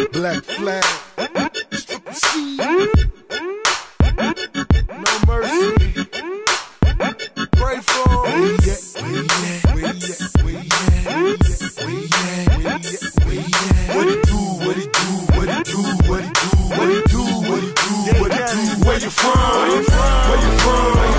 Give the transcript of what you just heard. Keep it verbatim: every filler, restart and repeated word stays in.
Black flag. No mercy. Pray for him. Where you at? Where you at? Where you at? Where you at? Where you at? Where you at? What it do? What it do? What it do? What it do? What it do? What it do? What it do? Where you from? Where you from? Where you from?